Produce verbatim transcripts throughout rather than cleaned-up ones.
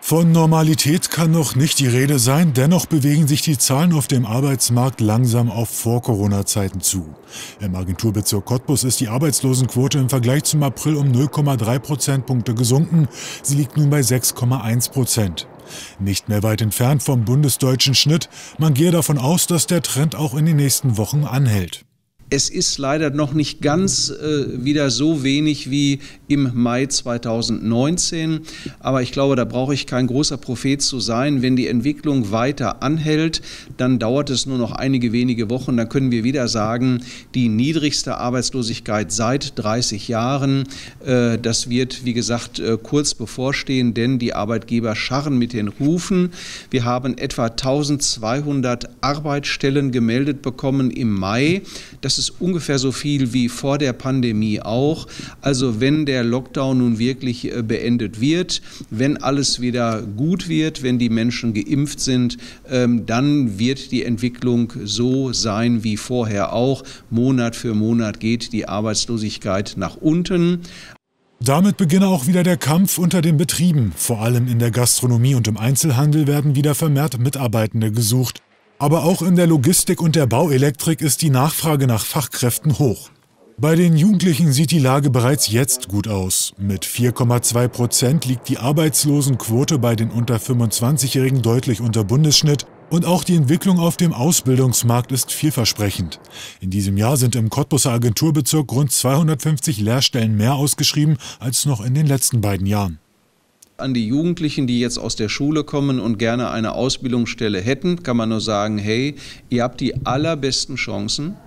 Von Normalität kann noch nicht die Rede sein, dennoch bewegen sich die Zahlen auf dem Arbeitsmarkt langsam auf Vor-Corona-Zeiten zu. Im Agenturbezirk Cottbus ist die Arbeitslosenquote im Vergleich zum April um null Komma drei Prozentpunkte gesunken. Sie liegt nun bei sechs Komma eins Prozent. Nicht mehr weit entfernt vom bundesdeutschen Schnitt. Man gehe davon aus, dass der Trend auch in den nächsten Wochen anhält. Es ist leider noch nicht ganz äh, wieder so wenig wie im Mai zweitausendneunzehn. Aber ich glaube, da brauche ich kein großer Prophet zu sein. Wenn die Entwicklung weiter anhält, dann dauert es nur noch einige wenige Wochen. Dann können wir wieder sagen, die niedrigste Arbeitslosigkeit seit dreißig Jahren. Äh, das wird, wie gesagt, äh, kurz bevorstehen, denn die Arbeitgeber scharren mit den Rufen. Wir haben etwa eintausendzweihundert Arbeitsstellen gemeldet bekommen im Mai. Das Das ist ungefähr so viel wie vor der Pandemie auch. Also wenn der Lockdown nun wirklich beendet wird, wenn alles wieder gut wird, wenn die Menschen geimpft sind, dann wird die Entwicklung so sein wie vorher auch. Monat für Monat geht die Arbeitslosigkeit nach unten. Damit beginne auch wieder der Kampf unter den Betrieben. Vor allem in der Gastronomie und im Einzelhandel werden wieder vermehrt Mitarbeitende gesucht. Aber auch in der Logistik und der Bauelektrik ist die Nachfrage nach Fachkräften hoch. Bei den Jugendlichen sieht die Lage bereits jetzt gut aus. Mit vier Komma zwei Prozent liegt die Arbeitslosenquote bei den unter fünfundzwanzigjährigen deutlich unter Bundesschnitt. Und auch die Entwicklung auf dem Ausbildungsmarkt ist vielversprechend. In diesem Jahr sind im Cottbuser Agenturbezirk rund zweihundertfünfzig Lehrstellen mehr ausgeschrieben als noch in den letzten beiden Jahren. An die Jugendlichen, die jetzt aus der Schule kommen und gerne eine Ausbildungsstelle hätten, kann man nur sagen, hey, ihr habt die allerbesten Chancen.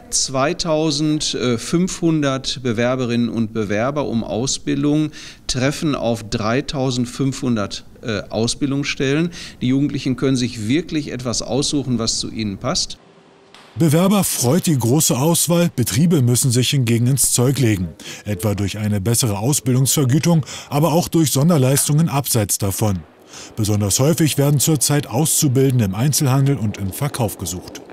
zweitausendfünfhundert Bewerberinnen und Bewerber um Ausbildung treffen auf dreitausendfünfhundert äh, Ausbildungsstellen. Die Jugendlichen können sich wirklich etwas aussuchen, was zu ihnen passt. Bewerber freut die große Auswahl, Betriebe müssen sich hingegen ins Zeug legen. Etwa durch eine bessere Ausbildungsvergütung, aber auch durch Sonderleistungen abseits davon. Besonders häufig werden zurzeit Auszubildende im Einzelhandel und im Verkauf gesucht.